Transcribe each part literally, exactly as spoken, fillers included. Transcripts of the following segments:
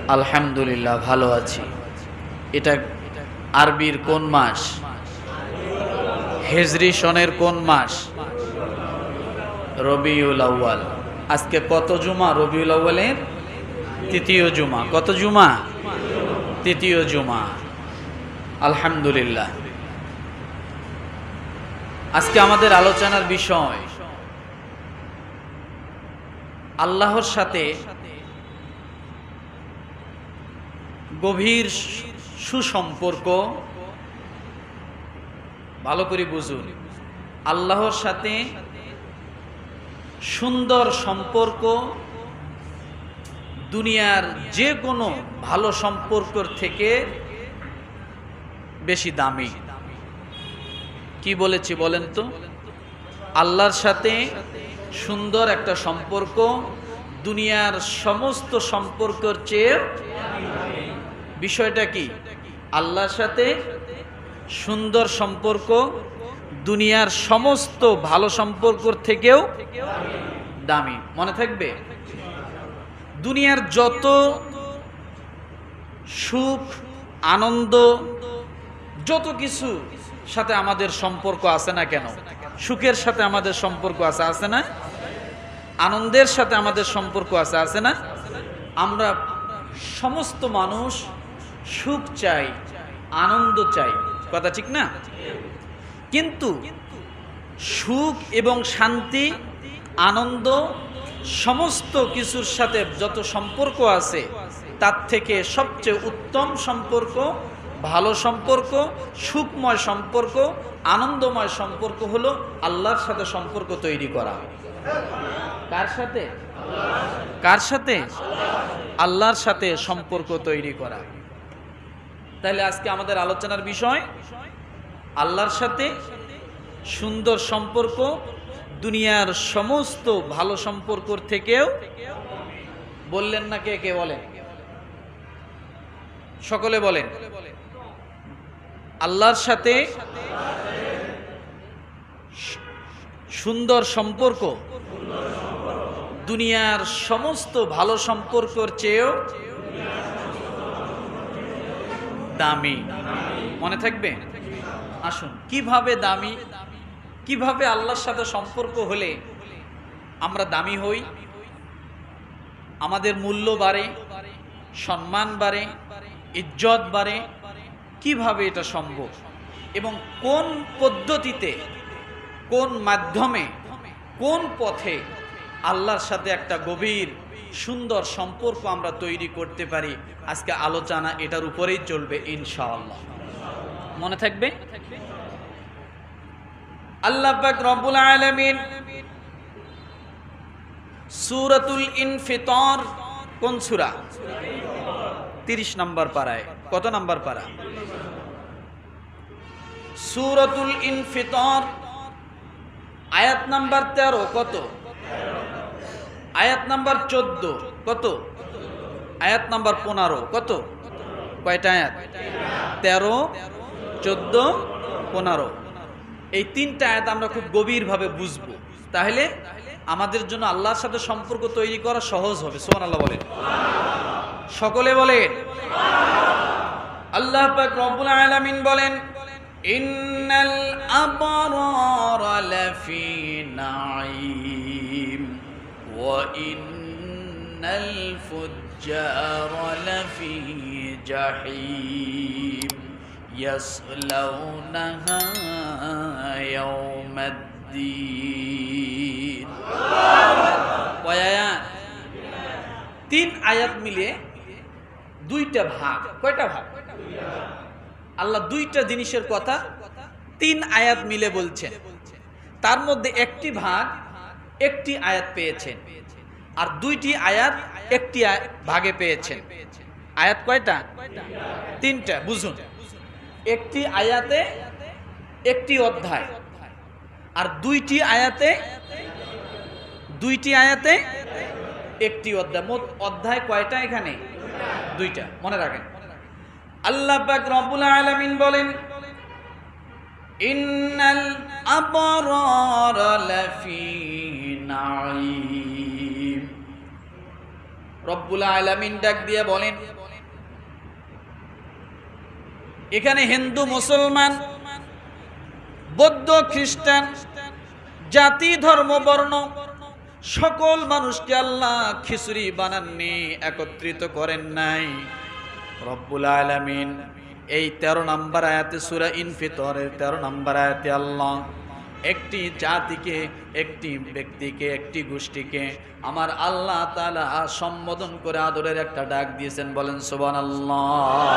আলহামদুলিল্লাহ ভালো আছি। এটা আরবির কোন মাস? হিজরি সনের কোন মাস? রবিউল আউয়াল। আজকে কত জুমা? রবিউল আউয়ালের তৃতীয় জুমা। কত জুমা? তৃতীয় জুমা। আলহামদুলিল্লাহ। আজকে আমাদের আলোচনার বিষয় আল্লাহর সাথে গভীর সুসম্পর্ক। ভালো করে বুঝুন, আল্লাহর সাথে সুন্দর সম্পর্ক দুনিয়ার যে কোনো ভালো সম্পর্কের থেকে বেশি দামি। কি বলেছি বলেন তো? আল্লাহর সাথে সুন্দর একটা সম্পর্ক দুনিয়ার সমস্ত সম্পর্কের চেয়ে। বিষয়টা কি? আল্লাহর সাথে সুন্দর সম্পর্ক দুনিয়ার সমস্ত ভালো সম্পর্কের থেকেও দামি। মনে থাকবে, দুনিয়ার যত সুখ আনন্দ যত কিছু সাথে আমাদের সম্পর্ক আছে না কেন, সুখের সাথে আমাদের সম্পর্ক আছে আছে না? আনন্দের সাথে আমাদের সম্পর্ক আছে আছে না? আমরা সমস্ত মানুষ সুখ চাই, আনন্দ চাই, কথা ঠিক না? কিন্তু সুখ এবং শান্তি, আনন্দ সমস্ত কিছুর সাথে যত সম্পর্ক আছে তার থেকে সবচেয়ে উত্তম সম্পর্ক, ভালো সম্পর্ক, সুখময় সম্পর্ক, আনন্দময় সম্পর্ক হলো আল্লাহর সাথে সম্পর্ক তৈরি করা। কার সাথে? কার সাথে? আল্লাহর সাথে সম্পর্ক তৈরি করা। তাহলে আজকে আমাদের আলোচনার বিষয় আল্লাহর সাথে সুন্দর সম্পর্ক দুনিয়ার সমস্ত ভালো সম্পর্কের থেকেও। বললেন না? কে কে বলেন? সকলে বলেন। আল্লাহর সাথে সুন্দর সম্পর্ক দুনিয়ার সমস্ত ভালো সম্পর্কের চেয়েও দামি। মনে থাকবে? আসুন, কিভাবে দামি, কিভাবে আল্লাহর সাথে সম্পর্ক হলে আমরা দামি হই, আমাদের মূল্য বাড়ে, সম্মান বাড়ে, ইজ্জত বাড়ে, কিভাবে এটা সম্ভব এবং কোন পদ্ধতিতে, কোন মাধ্যমে, কোন পথে আল্লাহর সাথে একটা গভীর সুন্দর সম্পর্ক আমরা তৈরি করতে পারি, আজকে আলোচনা এটার উপরেই চলবে ইনশাআল্লাহ। মনে থাকবে? আল্লাহ পাক রব্বুল আলামিন সূরাতুল ইনফিতার, কোন সূরা? তিরিশ নম্বর পারায়। কত নম্বর পারা? সূরাতুল ইনফিতার আয়াত নাম্বার তেরো। কত? আয়াত নাম্বার চোদ্দ। কত? আয়াত নাম্বার পনেরো। কত? কয়টা আয়াত? তেরো, চোদ্দ, পনেরো। এই তিনটা আয়াত আমরা খুব গভীরভাবে বুঝবো, তাহলে আমাদের জন্য আল্লাহর সাথে সম্পর্ক তৈরি করা সহজ হবে। সুবহানাল্লাহ বলেন, সকলে বলেন। আল্লাহ পাক রব্বুল আলামিন বলেন, ইন্নাল আবরারা লাফি নাঈম ওয়া ইন্নাল ফুজ্জারা লাফি জাহিম ইয়াসলাউনাহা ইয়াউমাদ্দিন। কয় আয়াত? তিন আয়াত মিলে দুইটা ভাগ। কয়টা ভাগ? আল্লাহ দুইটা জিনিসের কথা তিন আয়াত মিলে বলছেন। তার মধ্যে একটি ভাগ একটি আয়াত পেয়েছেন, আর দুইটি আয়াত একটি ভাগে পেয়েছেন। আয়াত কয়টা? তিনটা। বুঝুন, একটি আয়াতে একটি অধ্যায়, আর দুইটি আয়াতে দুইটি আয়াতে একটি অধ্যায়। মোট অধ্যায় কয়টা এখানে? দুইটা। মনে রাখেন। আল্লাহ পাক রব্বুল আলামিন বলেন, ইন্নাল আবরারা লাফি নাঈম রব্বুল আলামিন ডাক দিয়ে বলেন, এখানে হিন্দু, মুসলমান, বৌদ্ধ, খ্রিস্টান, জাতি, ধর্ম, বর্ণ সকল মানুষকে আল্লাহ খিচুড়ি বানাননি, একত্রিত করেন নাই। রব্বুল আলামিন এই তেরো নম্বর আয়াতে সূরা ইনফিতরের তেরো নম্বর আয়াতে আল্লাহ একটি জাতিকে, একটি ব্যক্তিকে, একটি গোষ্ঠীকে আমার আল্লাহ তাআলা সম্বোধন করে আদরের একটা ডাক দিয়েছেন। বলেন সুবহানাল্লাহ।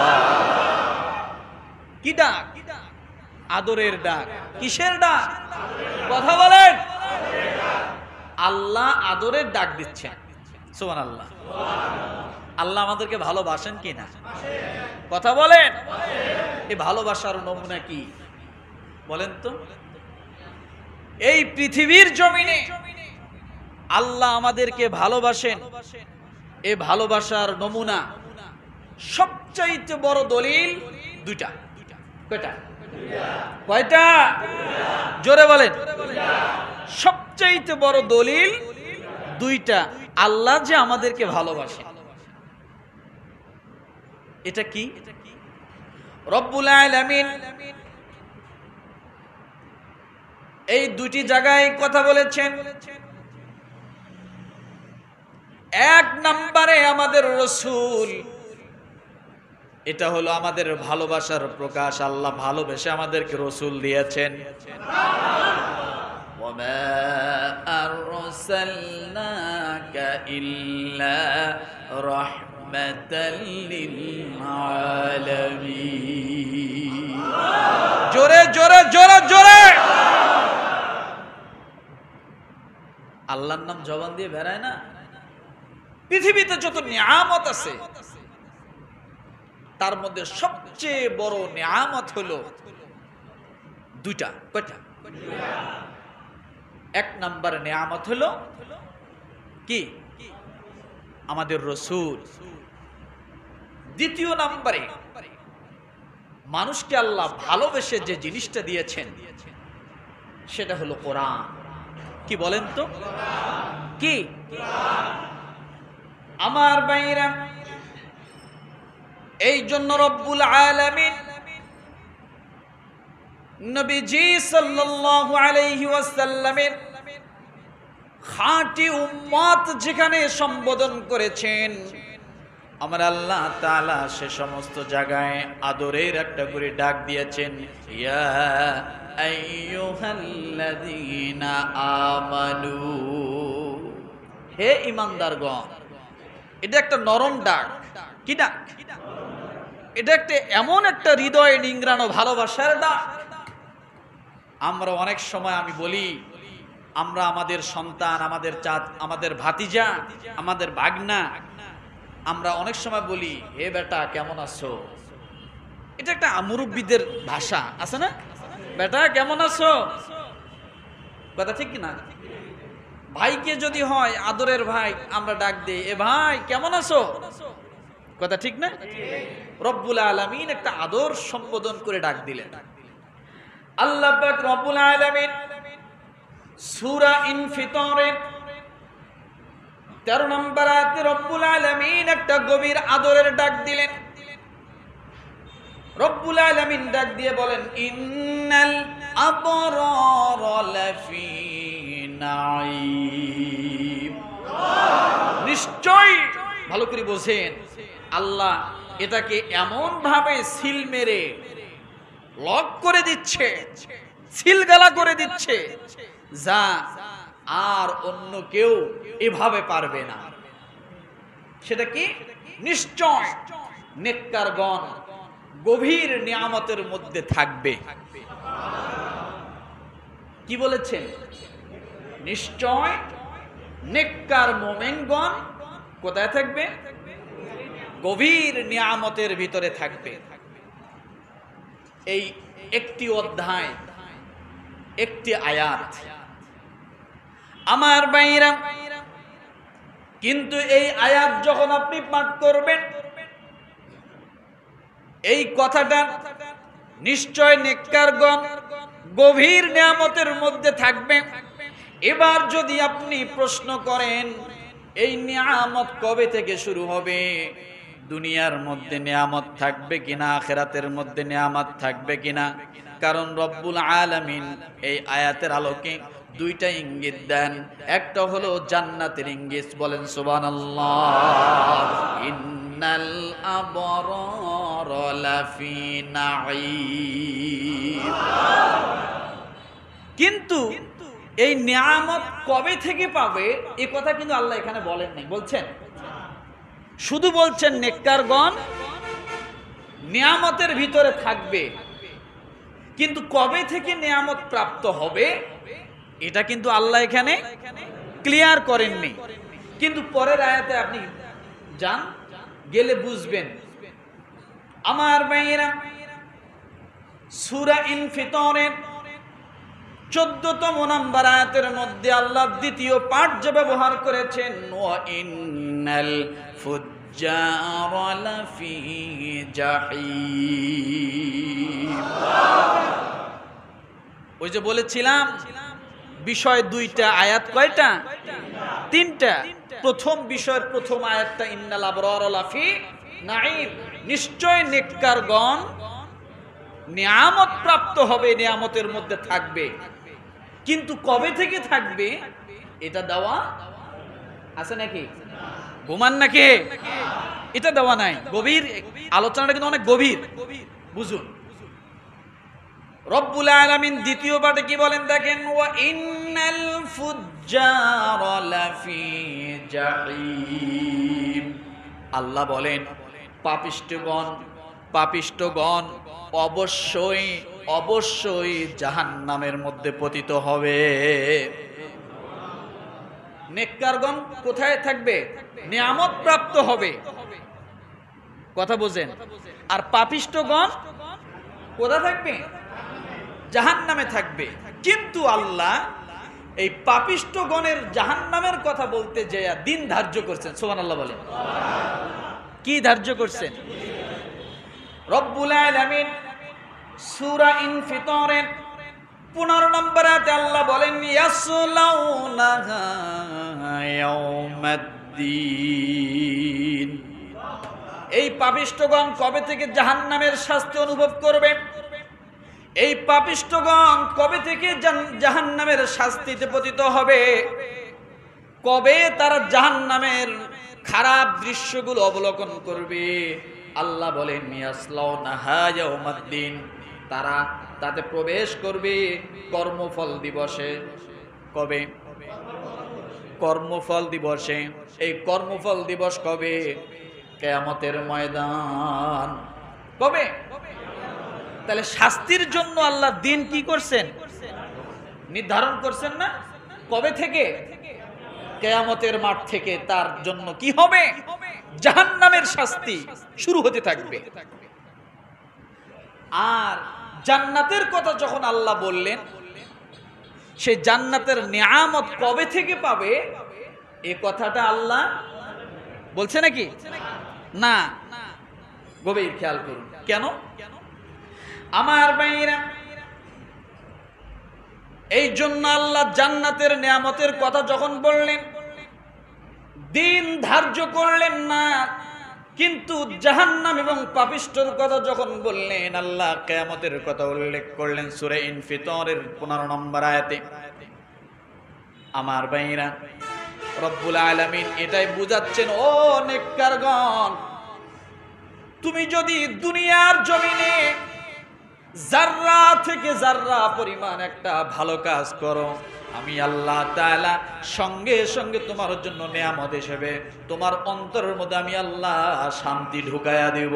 কি ডাক? আদরের ডাক। কিসের ডাক? কথা বলেন। আল্লাহ আদরের ডাক দিচ্ছেন। সুবহানাল্লাহ। আল্লাহ আমাদেরকে ভালোবাসেন কি না? কথা বলেন। এই ভালোবাসার নমুনা কি বলেন তো? এই পৃথিবীর জমিনে আল্লাহ আমাদেরকে ভালোবাসেন, এই ভালোবাসার নমুনা সবচাইতে বড় দলিল দুইটা। কয়টা? কয়টা? জোরে বলেন। সবচাইতে বড় দলিল দুইটা। আল্লাহ যে আমাদেরকে ভালোবাসে, এটা কি? রব্বুল আলামিন এই দুটি জায়গায় কথা বলেছেন। এক নম্বরে আমাদের রাসূল, এটা হলো আমাদের ভালোবাসার প্রকাশ। আল্লাহ ভালোবেসে আমাদেরকে রাসূল দিয়েছেন। ওয়ামা আরসালনাকা ইল্লা রাহমাতাল লিল আলামিন। জোরে জোরে জোরে জোরে। আল্লাহর নাম জবান দিয়ে বেরায় না। পৃথিবীতে যত নিয়ামত আছে তার মধ্যে সবচেয়ে বড় নিয়ামত হলো দুইটা। কয়টা? এক নাম্বার নিয়ামত হলো কি? আমাদের রাসূল। দ্বিতীয় নাম্বারে মানুষকে আল্লাহ ভালোবেসে যে জিনিসটা দিয়েছেন সেটা হলো কোরআন। কি বলেন তো? কি? আমার ভাইরা, এই জন্য রব্বুল আলামিন নবীজি সাল্লাল্লাহু আলাইহি ওয়াসাল্লামের খাঁটি উম্মত যেখানে সম্বোধন করেছেন, আমার আল্লাহ তাআলা সে সমস্ত জায়গায় আদরের একটা করে ডাক দিয়েছেন। ইয়া আইয়ুহাল্লাযীনা আমানু, হে ঈমানদারগণ। এটা একটা নরম ডাক। কি ডাক? এটা একটা এমন একটা হৃদয়ে নিংড়ানো ভালোবাসার ডাক। আমরা অনেক সময়, আমি বলি, আমরা আমাদের সন্তান, আমাদের চাঁদ, আমাদের ভাতিজা, আমাদের ভাগনা, আমরা অনেক সময় বলি, হে বেটা কেমন আছো? এটা একটা মুরব্বীদের ভাষা আছে না? বেটা কেমন আছো? কথা ঠিক কিনা? ভাইকে যদি হয় আদরের ভাই, আমরা ডাক দিই, এ ভাই কেমন আছো? কথা ঠিক না? রব্বুল আলামিন একটা আদর সম্বোধন করে ডাক দিলেন। আল্লাহ পাক রব্বুল আলামিন সূরা ইনফিতরের তেরো নম্বর আয়াতে রব্বুল আলামিন একটা গভীর আদরের ডাক দিলেন। রব্বুল আলামিন ডাক দিয়ে বলেন, ইন্নাল আবরারা লাফি নাঈম। নিশ্চয়, ভালো করে বোঝেন, আল্লাহ এটাকে এমন ভাবে সিল মেরে লক করে দিচ্ছে, সিলগালা করে দিচ্ছে, যা আর অন্য কেউ এভাবে পারবে না। সেটা কি? নিশ্চয় নেককারগণ গভীর নিয়ামতের মধ্যে থাকবে। কি বলেছেন? নিশ্চয় নেককার মুমিনগণ কোথায় থাকবে? গভীর নিয়ামতের ভিতরে থাকবে। এই একটি অধ্যায়, একটি আয়াত আমার ভাইরা, কিন্তু এই আয়াত যখন আপনি পাঠ করবেন, এই কথাটা নিশ্চয় নেককারগণ গভীর নিয়ামতের মধ্যে থাকবে। এবার যদি আপনি প্রশ্ন করেন, এই নিয়ামত কবে থেকে শুরু হবে? দুনিয়ার মধ্যে নিয়ামত থাকবে কিনা, আখিরাতের মধ্যে নিয়ামত থাকবে কিনা? কারণ রব্বুল আলামিন এই আয়াতের আলোকে দুইটা ইঙ্গিত দেন। একটা হলো জান্নাতের ইঙ্গিত, বলেন সুবহানাল্লাহ। ইন্নাল আবরার লাফি নাঈম। কিন্তু এই নিয়ামত কবে থেকে পাবে এ কথা কিন্তু আল্লাহ এখানে বলেন নাই। বলছেন, শুধু বলছেন নেককারগণ নিয়ামতের ভিতরে থাকবে, কিন্তু কবে থেকে নিয়ামত প্রাপ্ত হবে এটা কিন্তু আল্লাহ এখানে ক্লিয়ার করেননি। কিন্তু পরের আয়াতে আপনি যান, গেলে বুঝবেন। আমার ভাইয়েরা, সূরা ইনফিতরের চোদ্দতম নম্বর আয়াতের মধ্যে আল্লাহ দ্বিতীয় পাঠ যে ব্যবহার করেছেন, ওয়া ইন্নাল ফুজ্জারা লাফি জাহিম। ওই যে বলেছিলাম বিষয় দুইটা, আয়াত কয়টা? তিনটা। প্রথম বিষয়ের প্রথম আয়াতটা ইন্নাল আবরার লাফি নাঈম, নিশ্চয় নেককারগণ নিয়ামত প্রাপ্ত হবে, নিয়ামতের মধ্যে থাকবে। কিন্তু কবে থেকে থাকবে এটা দেওয়া আছে নাকি? ঘুমান নাকি? এটা দেওয়া নাই। গভীর আলোচনাটা কিন্তু অনেক গভীর, বুঝুন। রব্বুল আলামিন দ্বিতীয় পাঠে কি বলেন দেখেন, ওয়া ইন্নাল ফুজ্জারা লাফি জাহিম। আল্লাহ বলেন পাপিষ্ঠগণ পাপিষ্ঠগণ অবশ্যই অবশ্যই জাহান্নামের মধ্যে পতিত হবে। নেককারগণ কোথায় থাকবে? নিয়ামত প্রাপ্ত হবে, কথা বোঝেন। আর পাপিষ্ঠগণ কোথায় থাকবে? জাহান্নামে থাকবে। কিন্তু আল্লাহ এই পাপিষ্ঠগণের জাহান্নামের কথা বলতে যেয়া দিন ধার্য করছেন। সুবহানাল্লাহ বলেন। কি ধার্য করছেন? রব্বুল আলামিন সূরা ইনফিতরের পনেরো নম্বর আয়াতে আল্লাহ বলেন, ইয়াসলাউনাহা ইয়াউমাদ্দিন। এই পাপিষ্ঠগণ কবে থেকে জাহান্নামের শাস্তি অনুভব করবে? এই পাপিষ্ঠগণ কবে থেকে জাহান্নামের শাস্তিতে পতিত হবে? কবে তারা জাহান্নামের খারাপ দৃশ্যগুলো অবলোকন করবে? আল্লাহ বলেন ইয়াসলাউনাহা ইয়াউমাদ্দিন, তারা তাতে প্রবেশ করবে কর্মফল দিবসে। কবে? কর্মফল দিবসে। এই কর্মফল দিবস কবে? কিয়ামতের ময়দান। কবে? তাহলে শাস্তির জন্য আল্লাহ দিন কি করছেন? নির্ধারণ করছেন না? কবে থেকে? কিয়ামতের মাঠ থেকে তার জন্য কি হবে? জাহান্নামের শাস্তি শুরু হতে থাকবে। আর জান্নাতের কথা যখন আল্লাহ বললেন, সেই জান্নাতের নিয়ামত কবে থেকে পাবে এই কথাটা আল্লাহ বলছে নাকি? না। গভীর খেয়াল করুন। কেন? আমার ভাইরা, এই জন্য আল্লাহ জান্নাতের নিয়ামতের কথা যখন বললেন, দিন ধার্য করলেন না। কিন্তু জাহান্নাম এবং পাপিষ্ঠর কথা যখন বললেন, আল্লাহ কিয়ামতের কথা উল্লেখ করলেন সূরা ইনফিতরের পনেরো নম্বর আয়াতে। আমার ভাইরা, রব্বুল আলামিন এটাই বুঝাচ্ছেন, ও নেককারগণ, তুমি যদি দুনিয়ার জমিনে জাররা থেকে জাররা পরিমাণ একটা ভালো কাজ করো, আমি আল্লাহ তাআলা সঙ্গে সঙ্গে তোমার জন্য নিয়ামত হিসেবে তোমার অন্তরের মধ্যে আমি আল্লাহ শান্তি ঢুকায়া দেব।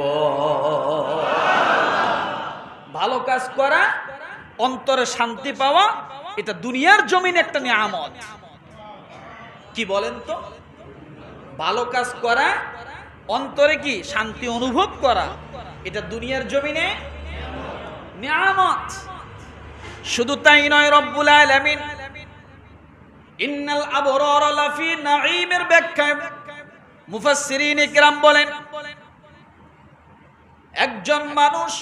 ভালো কাজ করা, অন্তরে শান্তি পাওয়া, এটা দুনিয়ার জমিনে একটা নিয়ামত। কি বলেন তো? ভালো কাজ করা, অন্তরে কি শান্তি অনুভব করা, এটা দুনিয়ার জমিনে নিয়ামত। শুধু তাই নয়, রব্বুল আলামিন ইন্নাল আবরার লাফি নাঈমের ব্যাখ্যায় মুফাসসিরিন ইকরাম বলেন, একজন মানুষ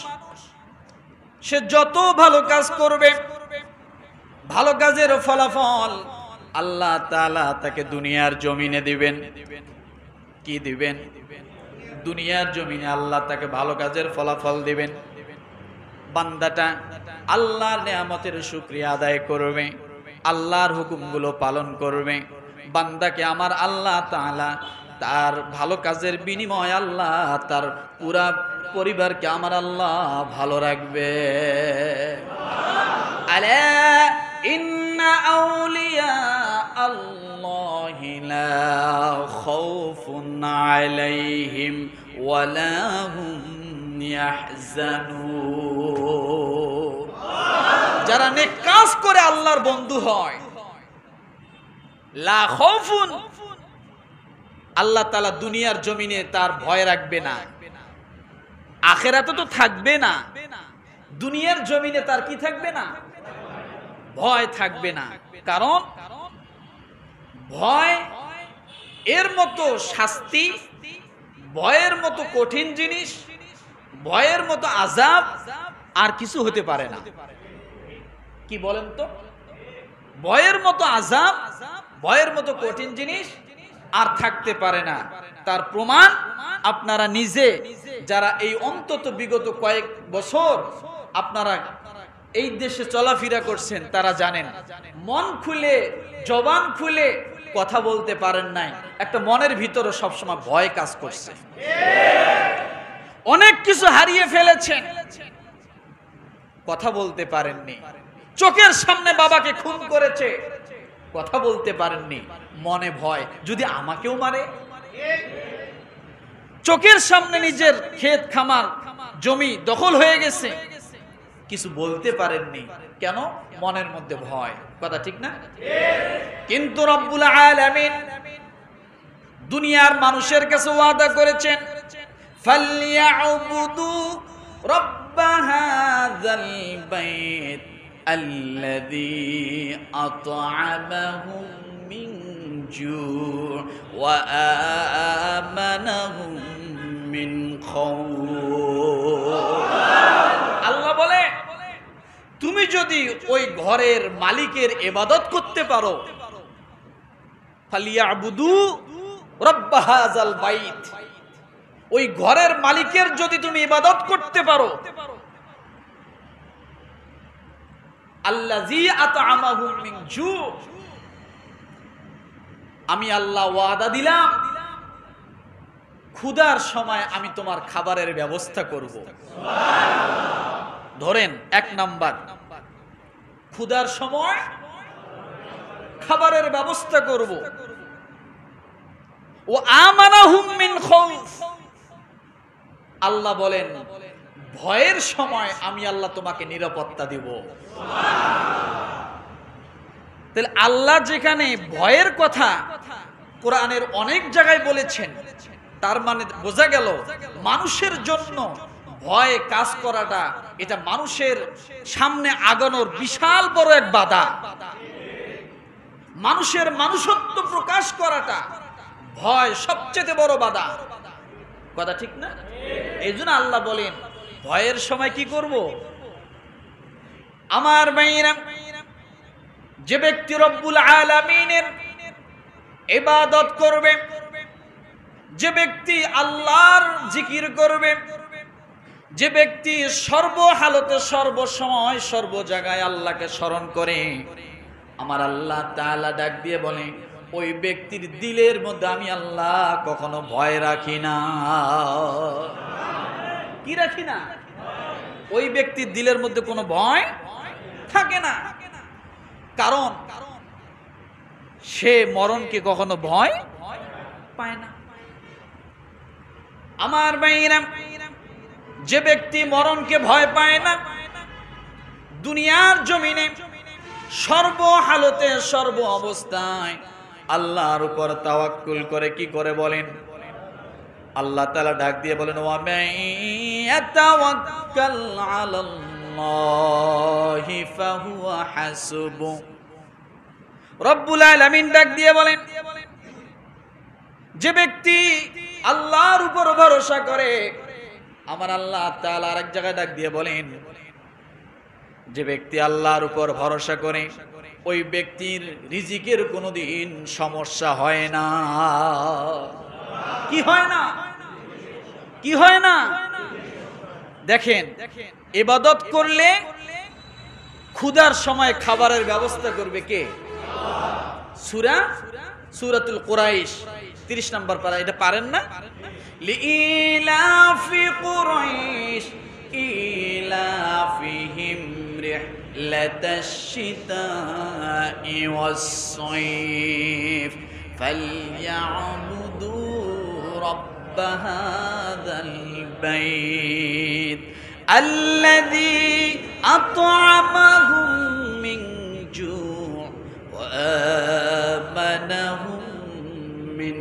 সে যত ভালো কাজ করবে, ভালো কাজের ফলাফল আল্লাহ তাআলা তাকে দুনিয়ার জমিনে দিবেন। কি দিবেন? দুনিয়ার জমিনে আল্লাহ তাকে ভালো কাজের ফলাফল দিবেন। বান্দাটা আল্লাহর নেয়ামতের শুকরিয়া আদায় করবে, আল্লাহর হুকুমগুলো পালন করবে। বান্দাকে আমার আল্লাহ তাআলা তার ভালো কাজের বিনিময়ে আল্লাহ তার পুরা পরিবারকে আমার আল্লাহ ভালো রাখবে। আলা ইন্না আউলিয়া আল্লাহি লা খাউফুন আলাইহিম ওয়া লা হুম ইয়াহজানুন। যারা নেক কাজ করে আল্লাহর বন্ধু হয়, লা খাউফুন, আল্লাহ তাআলা দুনিয়ার জমিনে তার ভয় রাখবে না, আখিরাতে তো থাকবে না, দুনিয়ার জমিনে তার কি থাকবে না? ভয় থাকবে না। কারণ ভয় এর মতো শাস্তি, ভয়ের মতো কঠিন জিনিস, ভয়ের মতো আযাব আর কিছু হতে পারে না। কি বলেন তো? ভয়ের মতো আযাব, ভয়ের মতো কঠিন জিনিস আর থাকতে পারে না। তার প্রমাণ আপনারা নিজে যারা এই অন্তত বিগত কয়েক বছর আপনারা এই দেশে চলাফেরা করছেন তারা জানেন, মন খুলে জবান খুলে কথা বলতে পারেন নাই, একটা মনের ভিতরে সবসময় ভয় কাজ করছে। অনেক কিছু হারিয়ে ফেলেছেন, কথা বলতে পারেননি। চোখের সামনে বাবাকে খুন করেছে, কথা বলতে পারেননি, মনে ভয় যদি আমাকেও মারে। চোখের সামনে নিজের ক্ষেত খামার জমি দখল হয়ে গেছে, কিছু বলতে পারেননি, কেন? মনের মধ্যে ভয়। কথা ঠিক না? কিন্তু রব্বুল আলামিন দুনিয়ার মানুষের কাছে ওয়াদা করেছেন, ফালইয়াবুদু রব্ব হাযাল বাইত আল্লাযী আত'আমাহুম মিন জু' ওয়া আমানাহুম মিন খাউফ। আল্লাহ বলে, তুমি যদি ওই ঘরের মালিকের ইবাদত করতে পারো, ফালিয়াবুদু রব্ব হাযাল বাইত, ওই ঘরের মালিকের যদি তুমি ইবাদত করতে পারো, আল্লাযী আত'আমাহুম মিন জু', আমি আল্লাহ ওয়াদা দিলাম ক্ষুধার সময় আমি তোমার খাবারের ব্যবস্থা করব। ধরেন এক নাম্বার, ক্ষুধার সময় খাবারের ব্যবস্থা করব। ও আমানাহুম মিন খাউফ, আল্লাহ বলেন ভয়ের সময় আমি আল্লাহ তোমাকে নিরাপত্তা দিব। তাহলে আল্লাহ যেখানে ভয়ের কথা কোরআনের অনেক জায়গায় বলেছেন, তার মানে বোঝা গেল মানুষের জন্য ভয় কাজ করাটা এটা মানুষের সামনে আগানোর বিশাল বড় এক বাধা। মানুষের মানুষত্ব প্রকাশ করাটা ভয় সবচেয়ে বড় বাধা। কথা ঠিক না? এই জন্য আল্লাহ বলেন ভয়ের সময় কি করব? আমার ভাইরা, যে ব্যক্তি রব্বুল আলামিনের ইবাদত করবে, যে ব্যক্তি আল্লাহর জিকির করবে, যে ব্যক্তি সর্বহালতে সর্বসময় সর্ব জায়গায় আল্লাহকে স্মরণ করে, আমার আল্লাহ তাআলা ডাক দিয়ে বলে ওই ব্যক্তির দিলের মধ্যে আমি আল্লাহ কখনো ভয় রাখি না। কি রাখি না? ওই ব্যক্তির দিলের মধ্যে কোনো ভয় থাকে না। কারণ সে মরণকে কখনো ভয় পায় না। আমার ভাইরা, যে ব্যক্তি মরণকে ভয় পায় না, দুনিয়ার জমিনে সর্বহালতে সর্ব অবস্থায় আল্লাহর উপর তাওয়াক্কুল করে, কি করে বলেন? আল্লাহ তাআলা ডাক দিয়ে বলেন, ওয়া মাইয়াতাওয়াক্কাল আলাল্লাহি ফাহুয়া হাসবু। রব্বুল আলামিন ডাক দিয়ে বলেন, যে ব্যক্তি আল্লাহর উপর ভরসা করে, আমার আল্লাহ তাআলা আরেক জায়গায় ডাক দিয়ে বলেন, যে ব্যক্তি আল্লাহর উপর ভরসা করে ওই ব্যক্তির রিজিকের কোনোদিন সমস্যা হয় না। কি হয় না? কি হয় না? দেখেন, ইবাদত করলে ক্ষুধার সময় খাবারের ব্যবস্থা করবে কে? সূরা সূরাতুল কুরাইশ তিরিশ নম্বর পারা, এটা পারেন না? লিইলাফি কুরাইশ ইলাফিহিম রিহলাতাশ শিতাই ওয়াস-সাইফ ফালইয়াবুদু রাব্ব হাযাল বাইত আল্লাযী আত'আমাহুম মিন জু' ওয়া আমানাহুম মিন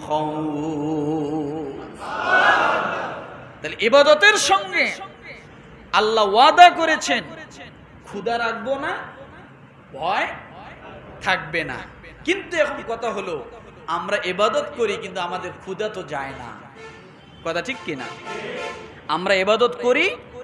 খাউফ। তাহলে ইবাদতের সঙ্গে আল্লাহ ওয়াদা করেছেন ক্ষুধা রাখবো না, ভয় থাকবে না। কিন্তু এখন কথা হলো, আমরা ইবাদত করি কিন্তু আমাদের ক্ষুধা তো যায় না। কথা ঠিক কিনা? আমরা ইবাদত করি